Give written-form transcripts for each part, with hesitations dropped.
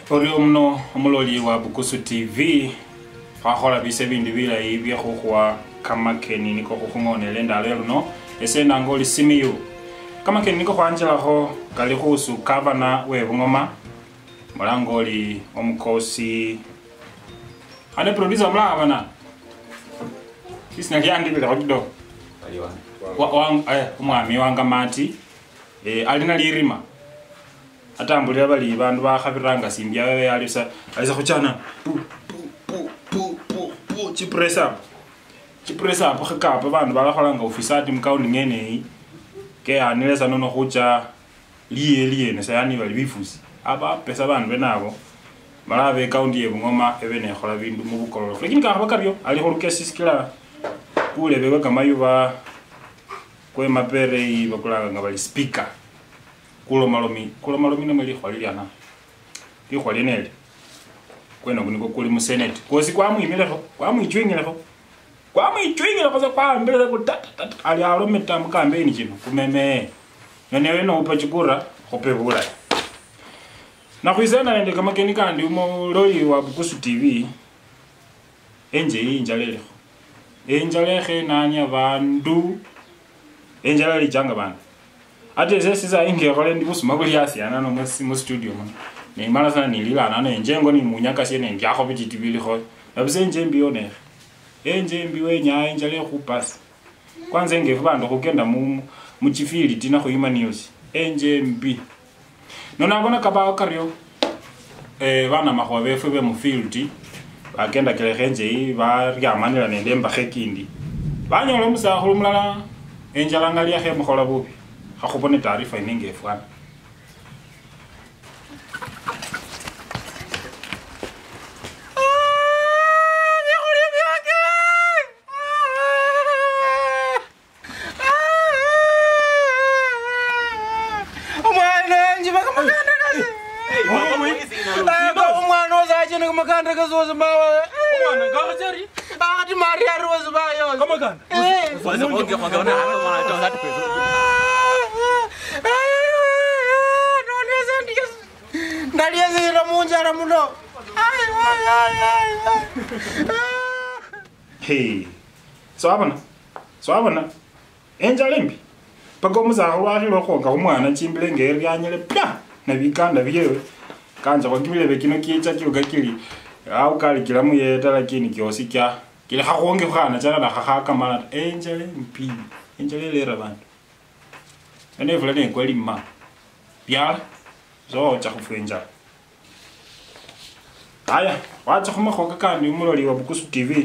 Ori omno omuloli wa Bukusu TV fakhola bise bindu bilayi byekhukhwa Kamakeni niko khukhungonela ndalo luno esenda ngoli Simiyu Kamakeni niko khwanjelakho kali khusu kavana webungoma mulangoli omukosi ane producer mulabana isina lyandibile khokido umwami wanga mati alina lirima atambulira bali bandu bakhabiranga simbya wewe alisa khuchana chipress up khakapa bandu balakholanga ofisati mkauni ngene ke anilesa nono khucha liye nesayani bali bifusi aba pesa bandu benabo malabe county yebungoma ebene khola bindu mu bukololo lakini kakhaba karyo ali khulukesi sikila kulebe kamayuba kwe mapere bakulanga nga bali speaker kulo malomi namali khwaliliana likhwalinele kwena kuniko kuli mu senate kosi kwamwijwingilekho za kwambele kutata ali alometa mu campaign kino kumeme nenewe no upachikura khopebula na khwisana nende Kamakeni kandi umuloli wa Bukusu TV enjalekhe nanya bandu enjala lijanga bandu ate sesa ingekole ndi busuma kuli asiana no mu studio muno ne mala sana nililana ne njengo ni munyaka siene ndyakho bititibili kho abuse njembi one enjembi wenya enjale khupasa kwanza ngefu bandu khugenda mu chifili tina khoyima news enjembi nona bona kaba karyo bana makhwa befe be mu field bagenda kelekhenje baryamanira nende mbakhekindi banyola musakhulu mulala enjala ngali yakhe mukhola bubi akhubone taarifa iningi efwana Hey, so abana enjalembi pako muzaho wahilo khonga umwana chimbile ngeri yanyele pya na bikanda byewe kanja kwa kibile bekino kicha kiuga kili au kali kila muyeta lakini kiosi kya kile khakhonge khana tsana na khakhaka mala enjalelera bantu ene vula ne kweli ma bya zo tsa khufenja aya wacha khumakhoka kandi umuloli wa Bukusu TV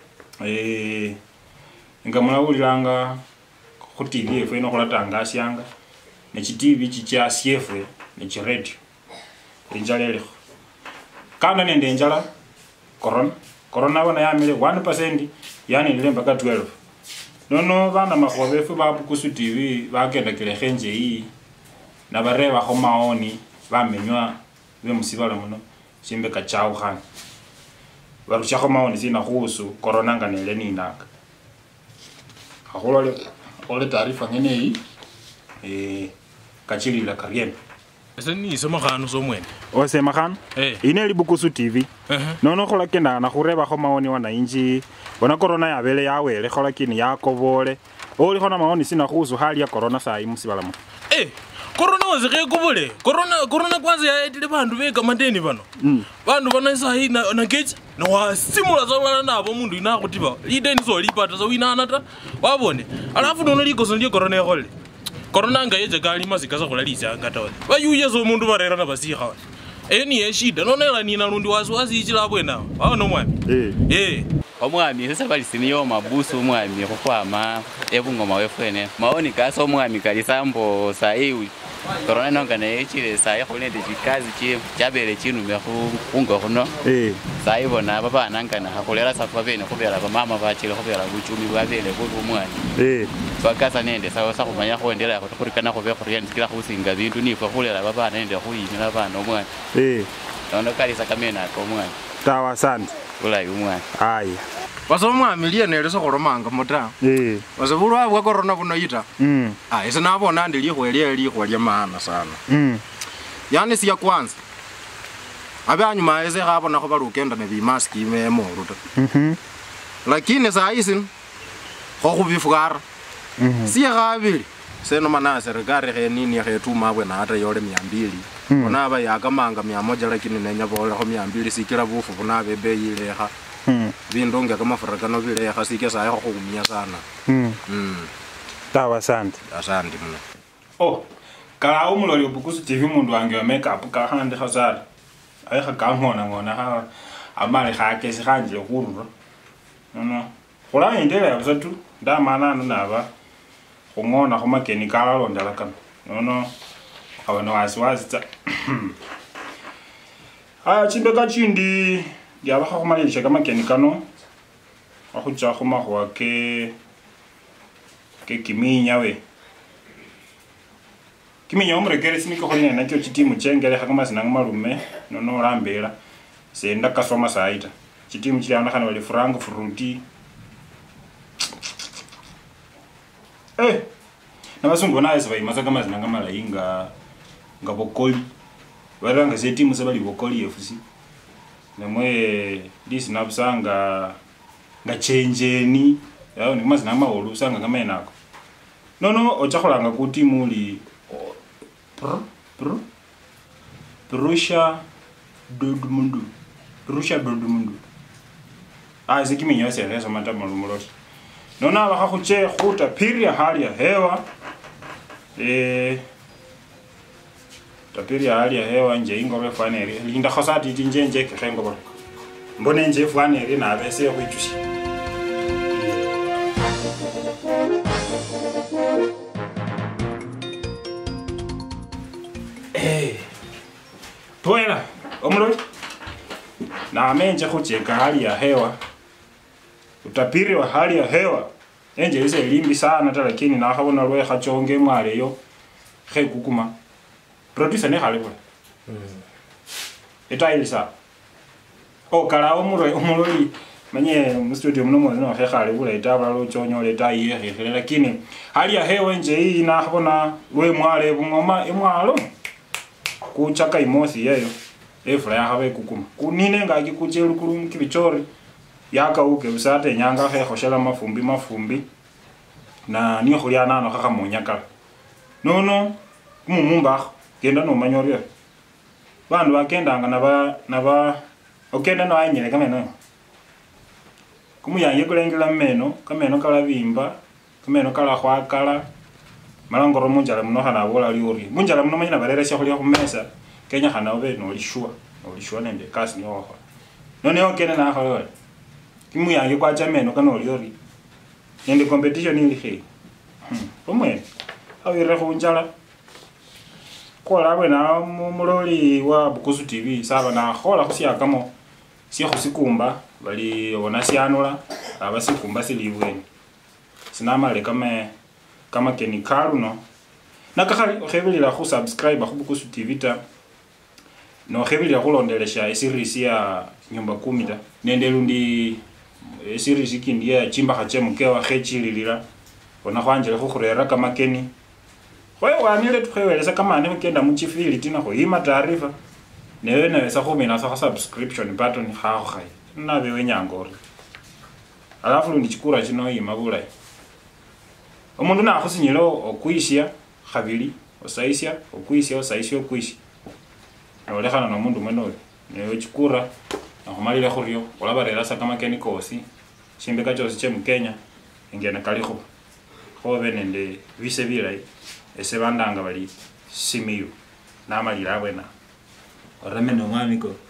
ngamula ulilanga khu TV efe no kholatanga asyanga ne chi TV chicha siefe ne chi radio enjalele kana nende enjala corona wana yamile 1% yani nilemba ka 12 nono bana makhobefu ba Bukusu TV bagenda kelekhenje yi na bareba kho maoni bamenywa be musibala muno simbe ka chao khana barucha kho maoni sina khusu corona nganele ninaka akholole ole taarifa ngene yi kachilila kariem Sini somakhano somwene. Ose makhano? Ineli Bukusu TV. Nono khola kenda na khureba kho maoni wana inji. Bona corona yabele yawele khola kini yakobole. Oli khona maoni sina khusu hali ya corona sai musibala mo. Corona wazike kubule. Corona kwanza yaetile bandu beka mandeni bano. Bandu bana sai na geje na wasimula zawala nabo mundu inakutiba. Ideni so lipata zo inanata. Wabone. Alafu nono likoso ndiye corona yakole. Corona ngayeje kali mazikaza khulalisa ngatole bayuyezo umuntu barera nabasikha eni yeshida nonela nina lundi wazi ichila bwena no mwami omwami sasa bali Simiyu mabusu omwami khukwama ebungoma wefwene maoni kaso omwami kali sambo saiwi corona nonga ne chile sai khulende chikazi chabele chinume khungo khuno saibona babana ngana khakulera safa bene khubera bamama bachile khubera buchumi bwabele bw'omwami bakasa nende sawa sakhumanya khondela khukhurikana khube khuriya ndikira khusinga bintu nifa khulera babana nende khuyimira bana omwami nono kali sakamena ko omwami tawa asante ulayi omwami ayi Wasomwami lienele sokhulomanga mota. Wasabulwa bwa corona buno yita. Ese nabona ndi likhwe lye maana sana. Yani si ya kwanza. abe anyuma ese gabona go ba rukenda ne bi mask ime mo ruta lakini saa hizi go go bifugara si gabi seno mana serikali ge nini ge tuma bwe na hata yole 200 ona ba ya kamanga 100 lakini nenya bola go 200 sikira bufu bona bebe ile ha bindonga kama farakano bile ya kasike saa go kumia sana tawa asante mno. Oh, kala umuloli Bukusu TV mundu wange wa makeup ka hande khasara ay kha ngona ha amali kha ke se khanje kurura no khola indela yabusatu ndamana naba ngona Kamakeni kala londala kana no abana wasiwazi tsa chimbe ka chindi ya ba khomalisha Kamakeni kano akhucha khomakhuwa ke kiminya we kiminya omrekere siniko khone na kyo chitimu chengele khakama sinanga malume no rambela senda kasoma saita chitimu chiliana khana wali frango fruity na basungu na ese bayimasa kama sinanga malayinga ngabokoli baranga setimu sabali bokoli FC namwe disi nabusanga ngachenjeni yao ni mazina maholu usanga kama enako no ochakholanga ku timu li Borussia Dortmund zikiminya selezo matama lumuloti nona bakhakuche khuta piria hali ya hewa tapiria hali ya hewa nje ingore faneri linda khosati tinjenje khengo mbone nje faneri na bese khwichushi Toela, omuloti na menje kucheka hali ya hewa utapiri wa hali ya hewa enje ise limbi sana ta lakini na khabona lwe khachonge mwale yo khekukuma producer ne khale bula etailisa kala omuloli manye mu studio muno mwana khale bula itabala lo chonyola etaye khele lakini hali ya hewa enje hii na khabona we mwale bungoma emwalo kuchaka imosi yeyo efula ya habe kukuma kunine ngaki kuchelu kulum kibichori yakauke usate nyanga khe khoshela mafumbi na ni khulya nano kha monyaka no mumumba kenda no manyorio bandu bakendanga naba okenda no anyele kameno kumuyanye kulengela kameno kala bimba kameno kala khwakala malangoro munjala muno khana bola liori munjala muno manyina barera sha khulya khumesa kenya khana obe no lishwa nende kasi nyo kho none okena na kho kimu yange kwa chameno kana liori nende competition ili khi omwe awire khunjala kola bwena muloli wa Bukusu TV saba na khola khusia kamo si khusikumba bali ona sianula abasikumba silibweni sinamale Kamakeni karuno nakakhali okhebilira khu subscribe khu Bukusu TV ta no khebilira khulondelesha series ya nyumba 10 ta nende lundi series ikindi ya chimba khachemukewa khechililira ona khwanjele khurera Kamakeni khoye wanile tukhewelesa kamane kenda mu chifili tina kho yima taarifa newe nawesa khumina sa subscription button kha khai nabe wenyangore alafu lundi chikura chino yima bulai omundu na khusinyilo okuishia khabili osaisia okuishia nolekhana no mundu mweno newe chikura nakhumalile khuryo olabarera sa Kamakeni kosi chimbeka chosi che mu Kenya engena kalikho khobe nende bise bilai ese bandanga bali Simiyu namalira abwena oramene omwamiko